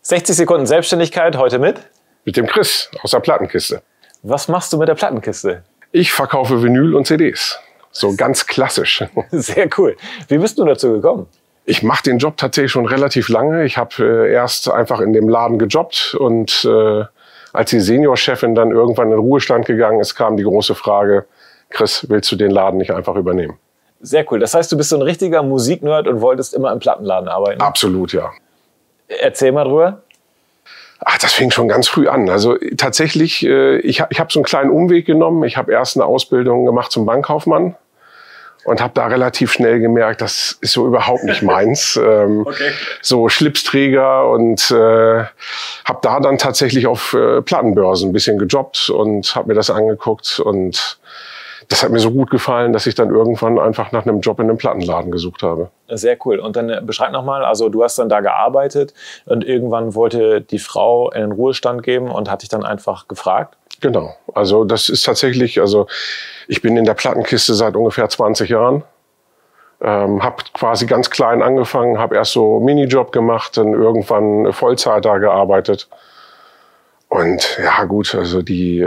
60 Sekunden Selbstständigkeit, heute mit dem Chris aus der Plattenkiste. Was machst du mit der Plattenkiste? Ich verkaufe Vinyl und CDs. So ganz klassisch. Sehr cool. Wie bist du dazu gekommen? Ich mache den Job tatsächlich schon relativ lange. Ich habe erst einfach in dem Laden gejobbt und als die Seniorchefin dann irgendwann in den Ruhestand gegangen ist, kam die große Frage, Chris, willst du den Laden nicht einfach übernehmen? Sehr cool. Das heißt, du bist so ein richtiger Musiknerd und wolltest immer im Plattenladen arbeiten? Absolut, ja. Erzähl mal drüber. Ach, das fing schon ganz früh an. Also tatsächlich, ich hab so einen kleinen Umweg genommen. Ich habe erst eine Ausbildung gemacht zum Bankkaufmann und habe da relativ schnell gemerkt, das ist so überhaupt nicht meins. Okay. So Schlipsträger und habe da dann tatsächlich auf Plattenbörsen ein bisschen gejobbt und habe mir das angeguckt. Und das hat mir so gut gefallen, dass ich dann irgendwann einfach nach einem Job in einem Plattenladen gesucht habe. Sehr cool. Und dann beschreib nochmal, also du hast dann da gearbeitet und irgendwann wollte die Frau in den Ruhestand geben und hat dich dann einfach gefragt? Genau. Also das ist tatsächlich, also ich bin in der Plattenkiste seit ungefähr 20 Jahren. Habe quasi ganz klein angefangen, habe erst so Minijob gemacht, dann irgendwann Vollzeit da gearbeitet. Und ja gut, also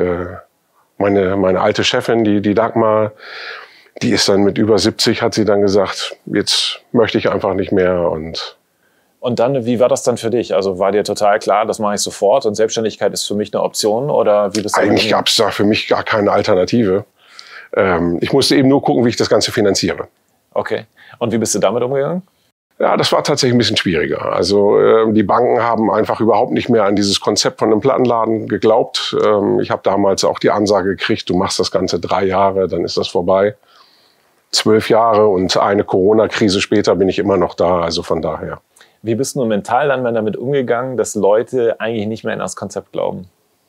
meine alte Chefin, die Dagmar, die ist dann mit über 70, hat sie dann gesagt, jetzt möchte ich einfach nicht mehr. Und dann, wie war das dann für dich? Also war dir total klar, das mache ich sofort und Selbstständigkeit ist für mich eine Option? Oder wie bist du eigentlich gab es da für mich gar keine Alternative. Ich musste eben nur gucken, wie ich das Ganze finanziere. Okay. Und wie bist du damit umgegangen? Ja, das war tatsächlich ein bisschen schwieriger. Also die Banken haben einfach überhaupt nicht mehr an dieses Konzept von einem Plattenladen geglaubt. Ich habe damals auch die Ansage gekriegt, du machst das Ganze 3 Jahre, dann ist das vorbei. 12 Jahre und eine Corona-Krise später bin ich immer noch da, also von daher. Wie bist du mental dann damit umgegangen, dass Leute eigentlich nicht mehr in das Konzept glauben?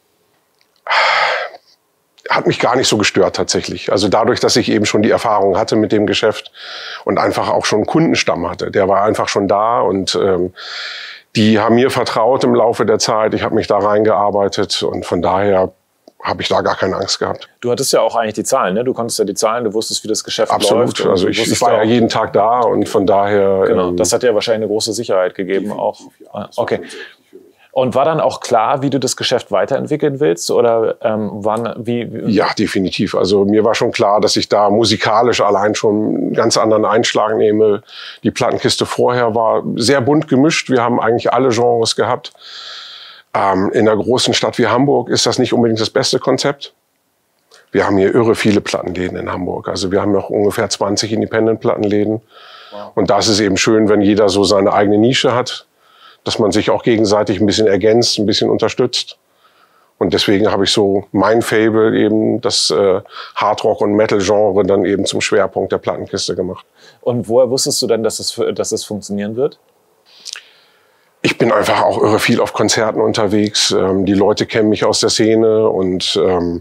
Hat mich gar nicht so gestört tatsächlich. Also dadurch, dass ich eben schon die Erfahrung hatte mit dem Geschäft und einfach auch schon einen Kundenstamm hatte. Der war einfach schon da und die haben mir vertraut im Laufe der Zeit. Ich habe mich da reingearbeitet und von daher habe ich da gar keine Angst gehabt. Du hattest ja auch eigentlich die Zahlen, ne? Du konntest ja die Zahlen, du wusstest, wie das Geschäft läuft. Absolut, also ich war ja jeden Tag da und von daher... Genau, das hat ja wahrscheinlich eine große Sicherheit gegeben auch. Okay. Und war dann auch klar, wie du das Geschäft weiterentwickeln willst? Oder Ja, definitiv. Also mir war schon klar, dass ich da musikalisch allein schon einen ganz anderen Einschlag nehme. Die Plattenkiste vorher war sehr bunt gemischt. Wir haben eigentlich alle Genres gehabt. In einer großen Stadt wie Hamburg ist das nicht unbedingt das beste Konzept. Wir haben hier irre viele Plattenläden in Hamburg. Also wir haben noch ungefähr 20 Independent-Plattenläden. Wow. Und da ist es eben schön, wenn jeder so seine eigene Nische hat, dass man sich auch gegenseitig ein bisschen ergänzt, ein bisschen unterstützt. Und deswegen habe ich so mein Fable eben, das Hardrock- und Metal-Genre dann eben zum Schwerpunkt der Plattenkiste gemacht. Und woher wusstest du denn, dass es funktionieren wird? Ich bin einfach auch irre viel auf Konzerten unterwegs. Die Leute kennen mich aus der Szene und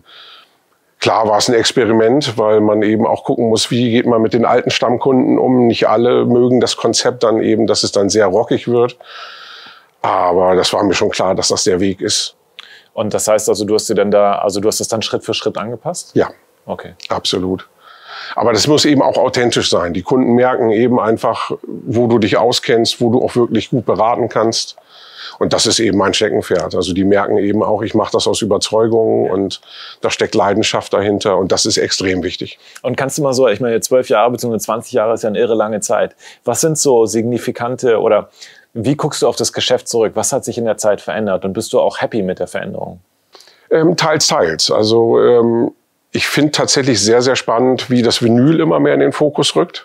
klar war es ein Experiment, weil man eben auch gucken muss, wie geht man mit den alten Stammkunden um. Nicht alle mögen das Konzept dann eben, dass es dann sehr rockig wird. Aber das war mir schon klar, dass das der Weg ist. Und das heißt also, du hast das dann Schritt für Schritt angepasst? Ja, okay, absolut. Aber das muss eben auch authentisch sein. Die Kunden merken eben einfach, wo du dich auskennst, wo du auch wirklich gut beraten kannst. Und das ist eben mein Steckenpferd. Also die merken eben auch, ich mache das aus Überzeugung und da steckt Leidenschaft dahinter und das ist extrem wichtig. Und kannst du mal so, ich meine 12 Jahre bzw. 20 Jahre ist ja eine irre lange Zeit. Was sind so signifikante oder wie guckst du auf das Geschäft zurück? Was hat sich in der Zeit verändert und bist du auch happy mit der Veränderung? Teils, teils. Also ich finde tatsächlich sehr, sehr spannend, wie das Vinyl immer mehr in den Fokus rückt.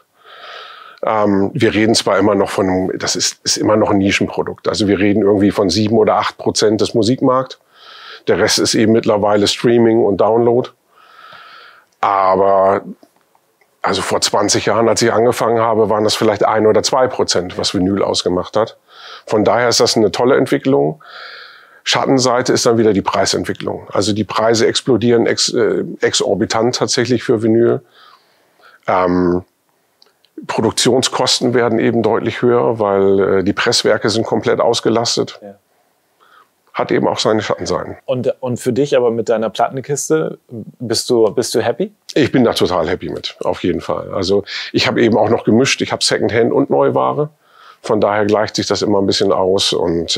Wir reden zwar immer noch das ist immer noch ein Nischenprodukt. Also wir reden irgendwie von 7 oder 8% des Musikmarkts. Der Rest ist eben mittlerweile Streaming und Download. Aber also vor 20 Jahren, als ich angefangen habe, waren das vielleicht 1 oder 2%, was Vinyl ausgemacht hat. Von daher ist das eine tolle Entwicklung. Schattenseite ist dann wieder die Preisentwicklung. Also die Preise explodieren exorbitant tatsächlich für Vinyl. Produktionskosten werden eben deutlich höher, weil die Presswerke sind komplett ausgelastet. Ja. Hat eben auch seine Schattenseiten. Und für dich aber mit deiner Plattenkiste, bist du happy? Ich bin da total happy mit, auf jeden Fall. Also ich habe eben auch noch gemischt. Ich habe Secondhand und Neuware. Von daher gleicht sich das immer ein bisschen aus. Und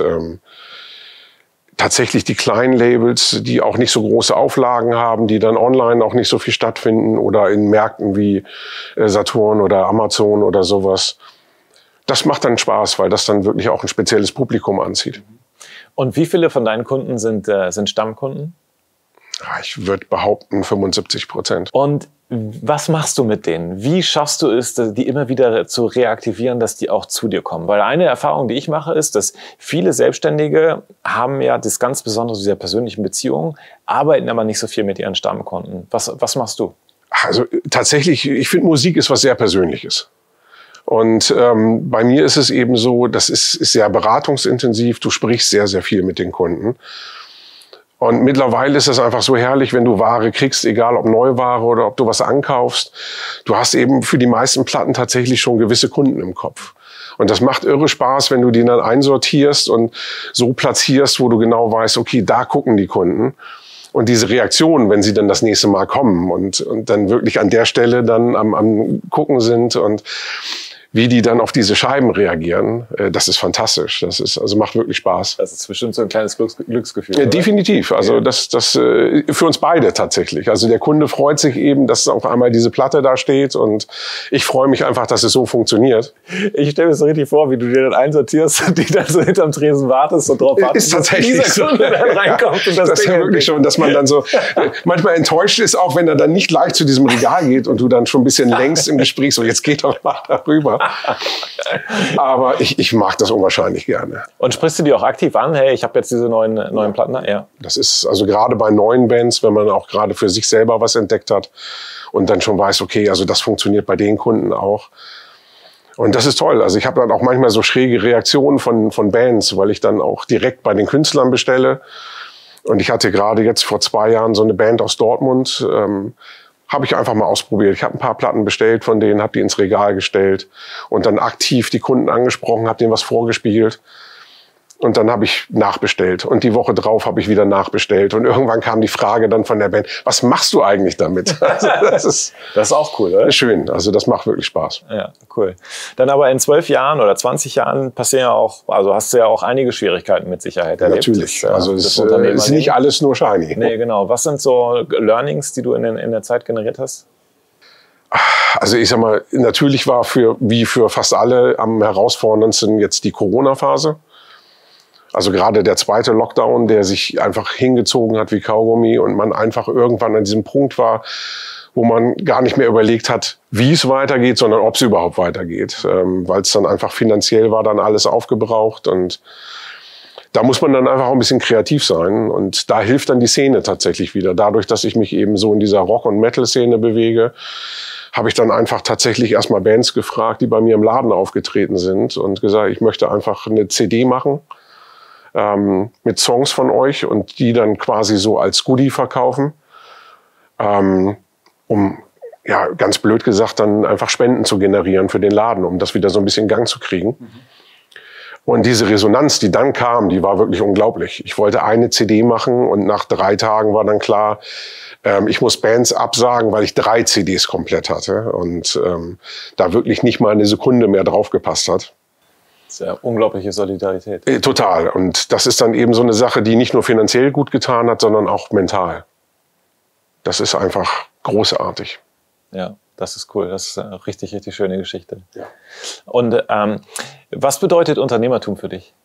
tatsächlich die kleinen Labels, die auch nicht so große Auflagen haben, die dann online auch nicht so viel stattfinden oder in Märkten wie Saturn oder Amazon oder sowas. Das macht dann Spaß, weil das dann wirklich auch ein spezielles Publikum anzieht. Und wie viele von deinen Kunden sind Stammkunden? Ich würde behaupten 75%. Und was machst du mit denen? Wie schaffst du es, die immer wieder zu reaktivieren, dass die auch zu dir kommen? Weil eine Erfahrung, die ich mache, ist, dass viele Selbstständige haben ja das ganz Besondere dieser persönlichen Beziehungen, arbeiten aber nicht so viel mit ihren Stammkunden. Was machst du? Also tatsächlich, ich finde, Musik ist was sehr Persönliches. Und bei mir ist es eben so, das ist sehr beratungsintensiv. Du sprichst sehr, sehr viel mit den Kunden. Und mittlerweile ist es einfach so herrlich, wenn du Ware kriegst, egal ob Neuware oder ob du was ankaufst. Du hast eben für die meisten Platten tatsächlich schon gewisse Kunden im Kopf. Und das macht irre Spaß, wenn du die dann einsortierst und so platzierst, wo du genau weißt, okay, da gucken die Kunden. Und diese Reaktionen, wenn sie dann das nächste Mal kommen und dann wirklich an der Stelle dann am Gucken sind und wie die dann auf diese Scheiben reagieren, das ist fantastisch. Das ist, also macht wirklich Spaß. Das ist bestimmt so ein kleines Glücksgefühl. Ja, definitiv. Also das für uns beide tatsächlich. Also der Kunde freut sich eben, dass auf einmal diese Platte da steht und ich freue mich einfach, dass es so funktioniert. Ich stelle mir so richtig vor, wie du dir dann einsortierst und die dann so hinterm Tresen wartest und drauf wartest, ist tatsächlich dass dieser Kunde dann reinkommt. Und das ist ja wirklich schon, dass man dann so manchmal enttäuscht ist, auch wenn er dann nicht gleich zu diesem Regal geht und du dann schon ein bisschen längst im Gespräch so, jetzt geht doch mal darüber. Aber ich mag das unwahrscheinlich gerne. Und sprichst du die auch aktiv an? Hey, ich habe jetzt diese neuen Platten. Ja. Das ist also gerade bei neuen Bands, wenn man auch gerade für sich selber was entdeckt hat und dann schon weiß, okay, also das funktioniert bei den Kunden auch. Und das ist toll. Also ich habe dann auch manchmal so schräge Reaktionen von Bands, weil ich dann auch direkt bei den Künstlern bestelle. Und ich hatte gerade jetzt vor 2 Jahren so eine Band aus Dortmund, habe ich einfach mal ausprobiert. Ich habe ein paar Platten bestellt von denen, habe die ins Regal gestellt und dann aktiv die Kunden angesprochen, habe denen was vorgespielt. Und dann habe ich nachbestellt. Und die Woche drauf habe ich wieder nachbestellt. Und irgendwann kam die Frage dann von der Band, was machst du eigentlich damit? Also das ist auch cool, oder? Schön. Also das macht wirklich Spaß. Ja, cool. Dann aber in 12 Jahren oder 20 Jahren passieren ja auch, also hast du ja auch einige Schwierigkeiten mit Sicherheit erlebt. Natürlich. Also es ist nicht alles nur shiny. Nee, genau. Was sind so Learnings, die du in der Zeit generiert hast? Also ich sag mal, natürlich war wie für fast alle am herausforderndsten jetzt die Corona-Phase. Also gerade der zweite Lockdown, der sich einfach hingezogen hat wie Kaugummi und man einfach irgendwann an diesem Punkt war, wo man gar nicht mehr überlegt hat, wie es weitergeht, sondern ob es überhaupt weitergeht. Weil es dann einfach finanziell war dann alles aufgebraucht und da muss man dann einfach auch ein bisschen kreativ sein und da hilft dann die Szene tatsächlich wieder. Dadurch, dass ich mich eben so in dieser Rock- und Metal-Szene bewege, habe ich dann einfach tatsächlich erstmal Bands gefragt, die bei mir im Laden aufgetreten sind und gesagt, ich möchte einfach eine CD machen mit Songs von euch und die dann quasi so als Goodie verkaufen, um, ja, ganz blöd gesagt, dann einfach Spenden zu generieren für den Laden, um das wieder so ein bisschen in Gang zu kriegen. Mhm. Und diese Resonanz, die dann kam, die war wirklich unglaublich. Ich wollte eine CD machen und nach 3 Tagen war dann klar, ich muss Bands absagen, weil ich 3 CDs komplett hatte und da wirklich nicht mal eine Sekunde mehr draufgepasst hat. Das ist ja unglaubliche Solidarität. Total. Und das ist dann eben so eine Sache, die nicht nur finanziell gut getan hat, sondern auch mental. Das ist einfach großartig. Ja, das ist cool. Das ist eine richtig, richtig schöne Geschichte. Ja. Und was bedeutet Unternehmertum für dich?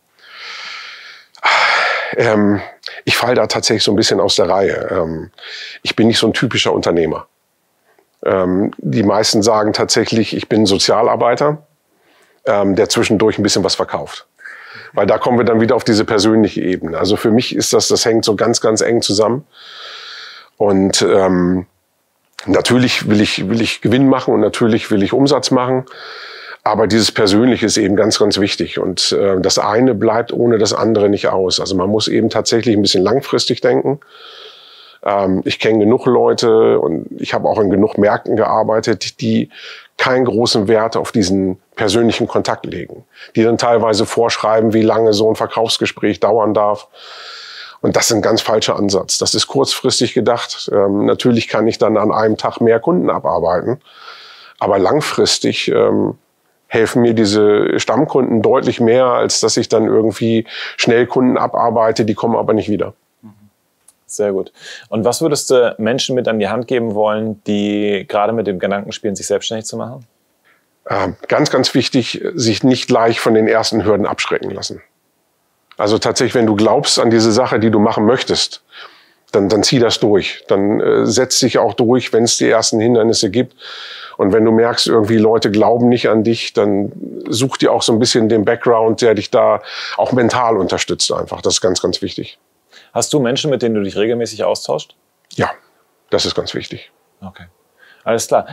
Ich falle da tatsächlich so ein bisschen aus der Reihe. Ich bin nicht so ein typischer Unternehmer. Die meisten sagen tatsächlich, ich bin Sozialarbeiter, der zwischendurch ein bisschen was verkauft. Weil da kommen wir dann wieder auf diese persönliche Ebene. Also für mich ist das hängt so ganz, ganz eng zusammen. Und natürlich will ich Gewinn machen und natürlich will ich Umsatz machen. Aber dieses Persönliche ist eben ganz, ganz wichtig. Und das eine bleibt ohne das andere nicht aus. Also man muss eben tatsächlich ein bisschen langfristig denken. Ich kenne genug Leute und ich habe auch in genug Märkten gearbeitet, die keinen großen Wert auf diesen persönlichen Kontakt legen. Die dann teilweise vorschreiben, wie lange so ein Verkaufsgespräch dauern darf. Und das ist ein ganz falscher Ansatz. Das ist kurzfristig gedacht. Natürlich kann ich dann an einem Tag mehr Kunden abarbeiten. Aber langfristig helfen mir diese Stammkunden deutlich mehr, als dass ich dann irgendwie schnell Kunden abarbeite, die kommen aber nicht wieder. Sehr gut. Und was würdest du Menschen mit an die Hand geben wollen, die gerade mit dem Gedanken spielen, sich selbstständig zu machen? Ganz, ganz wichtig, sich nicht gleich von den ersten Hürden abschrecken lassen. Also tatsächlich, wenn du glaubst an diese Sache, die du machen möchtest, dann zieh das durch. Dann setz dich auch durch, wenn es die ersten Hindernisse gibt. Und wenn du merkst, irgendwie Leute glauben nicht an dich, dann such dir auch so ein bisschen den Background, der dich da auch mental unterstützt einfach. Das ist ganz, ganz wichtig. Hast du Menschen, mit denen du dich regelmäßig austauschst? Ja, das ist ganz wichtig. Okay. Alles klar.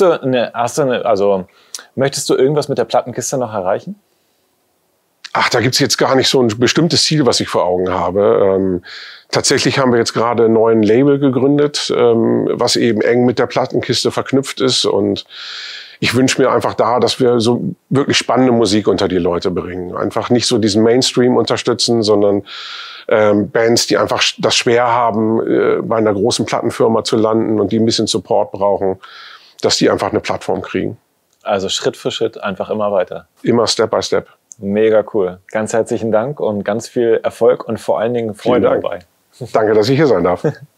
Möchtest du irgendwas mit der Plattenkiste noch erreichen? Ach, da gibt's jetzt gar nicht so ein bestimmtes Ziel, was ich vor Augen habe. Tatsächlich haben wir jetzt gerade einen neuen Label gegründet, was eben eng mit der Plattenkiste verknüpft ist. Und ich wünsche mir einfach dass wir so wirklich spannende Musik unter die Leute bringen. Einfach nicht so diesen Mainstream unterstützen, sondern Bands, die einfach das schwer haben, bei einer großen Plattenfirma zu landen und die ein bisschen Support brauchen, dass die einfach eine Plattform kriegen. Also Schritt für Schritt einfach immer weiter. Immer Step by Step. Mega cool. Ganz herzlichen Dank und ganz viel Erfolg und vor allen Dingen Freude dabei. Danke, dass ich hier sein darf.